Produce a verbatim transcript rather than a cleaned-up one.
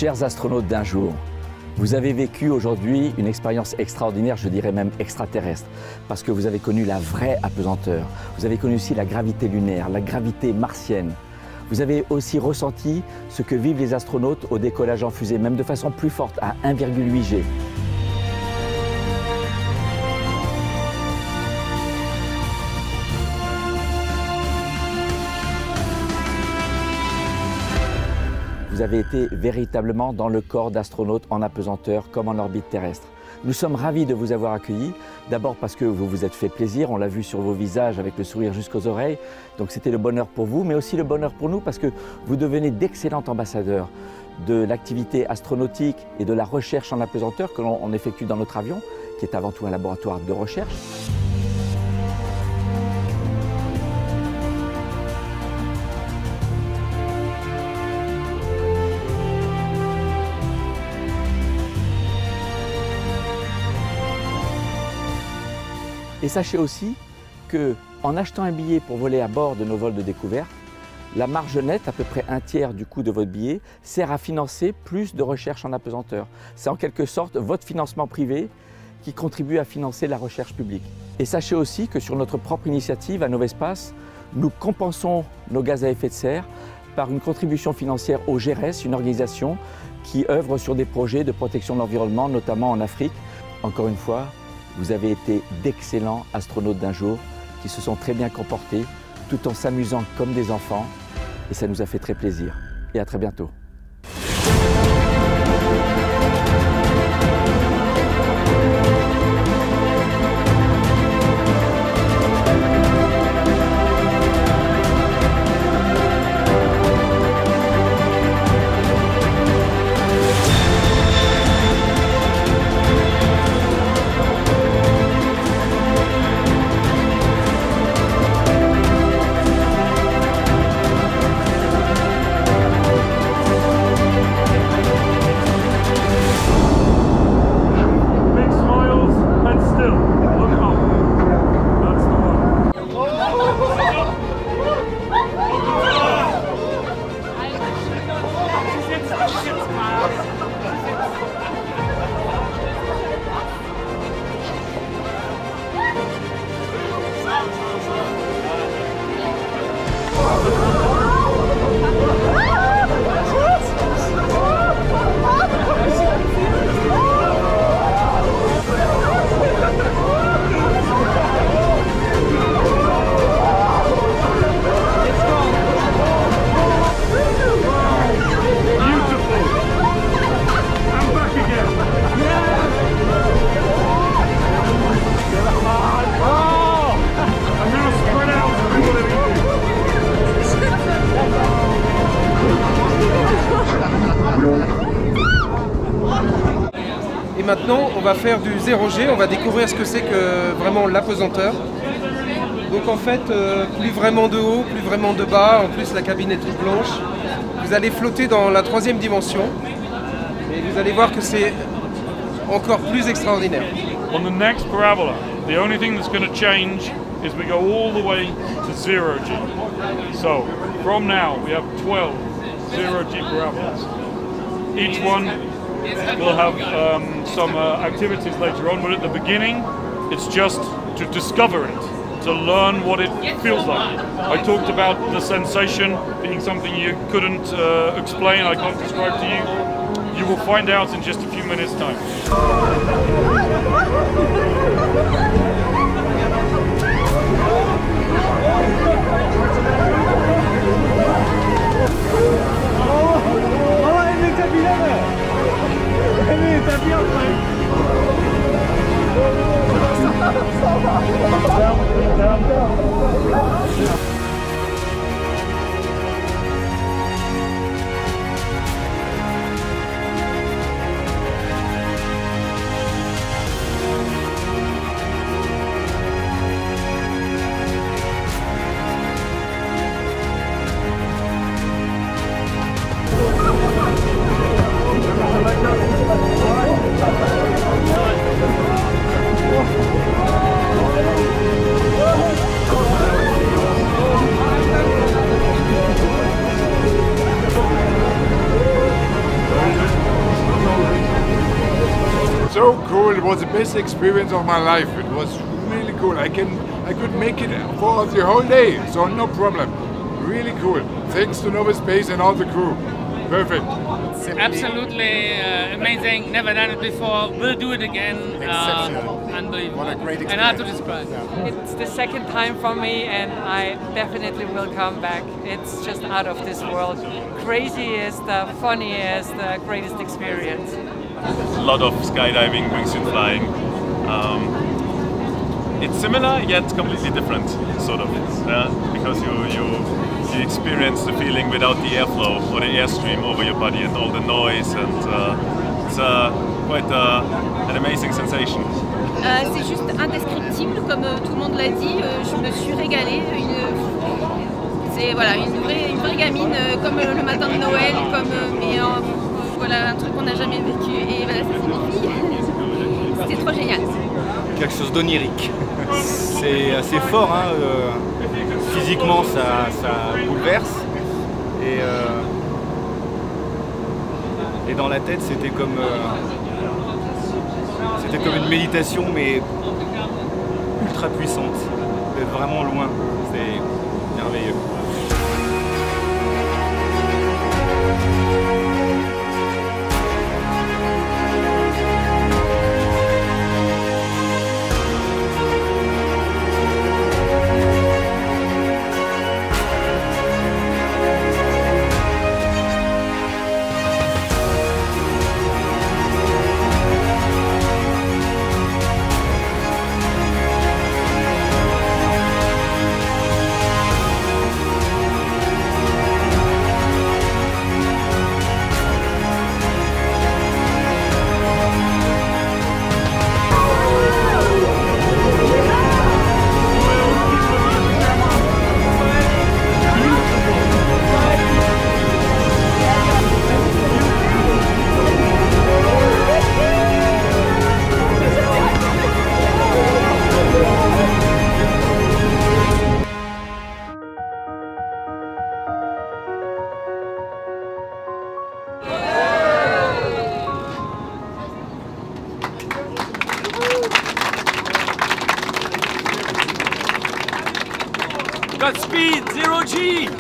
Chers astronautes d'un jour, vous avez vécu aujourd'hui une expérience extraordinaire, je dirais même extraterrestre, parce que vous avez connu la vraie apesanteur. Vous avez connu aussi la gravité lunaire, la gravité martienne. Vous avez aussi ressenti ce que vivent les astronautes au décollage en fusée, même de façon plus forte, à un virgule huit G. Vous avez été véritablement dans le corps d'astronautes en apesanteur comme en orbite terrestre. Nous sommes ravis de vous avoir accueillis, d'abord parce que vous vous êtes fait plaisir, on l'a vu sur vos visages avec le sourire jusqu'aux oreilles, donc c'était le bonheur pour vous, mais aussi le bonheur pour nous parce que vous devenez d'excellents ambassadeurs de l'activité astronautique et de la recherche en apesanteur que l'on effectue dans notre avion, qui est avant tout un laboratoire de recherche. Et sachez aussi qu'en achetant un billet pour voler à bord de nos vols de découverte, la marge nette, à peu près un tiers du coût de votre billet, sert à financer plus de recherche en apesanteur. C'est en quelque sorte votre financement privé qui contribue à financer la recherche publique. Et sachez aussi que sur notre propre initiative à Novespace, nous compensons nos gaz à effet de serre par une contribution financière au G R E S, une organisation qui œuvre sur des projets de protection de l'environnement, notamment en Afrique. Encore une fois, vous avez été d'excellents astronautes d'un jour qui se sont très bien comportés tout en s'amusant comme des enfants et ça nous a fait très plaisir. Et à très bientôt. Et maintenant, on va faire du zéro G, on va découvrir ce que c'est que vraiment l'apesanteur. Donc en fait, euh, plus vraiment de haut, plus vraiment de bas, en plus la cabine est toute blanche. Vous allez flotter dans la troisième dimension et vous allez voir que c'est encore plus extraordinaire. On the next parabola, the only thing that's going to change is we go all the way to zero G. So from now we have twelve zero G parabolas. Each one will have um, some uh, activities later on, but at the beginning it's just to discover it, to learn what it feels like. I talked about the sensation being something you couldn't uh, explain, I can't describe to you. You will find out in just a few minutes' time. so cool. It was the best experience of my life. It was really cool. I can, I could make it for the whole day, so no problem. Really cool. Thanks to Nova Space and all the crew. Perfect. Absolutely uh, amazing. Never done it before. We'll do it again. Exceptional. Uh, unbelievable. What a great experience. And hard to describe. Yeah. It's the second time for me and I definitely will come back. It's just out of this world. Craziest, the funniest, the greatest experience. A lot of skydiving, wingsuit flying. Um, it's similar yet completely different, sort of, yeah? Because you, you you experience the feeling without the airflow or the airstream over your body and all the noise, and uh, it's uh, quite uh, an amazing sensation. Euh, c'est juste indescriptible, comme euh, tout le monde l'a dit. Euh, je me suis régalée. C'est voilà, une vraie, une vraie gamine, euh, comme euh, le matin de Noël, comme euh, mais euh, voilà un truc qu'on n'a jamais vécu. Et voilà, ça c'est mes filles. C'était trop génial. Quelque chose d'onirique. C'est assez fort, hein, euh, physiquement ça, ça bouleverse. Et, euh, et dans la tête c'était comme, euh, c'était comme une méditation mais ultra puissante. D'être vraiment loin, c'est merveilleux. Godspeed, Zero G!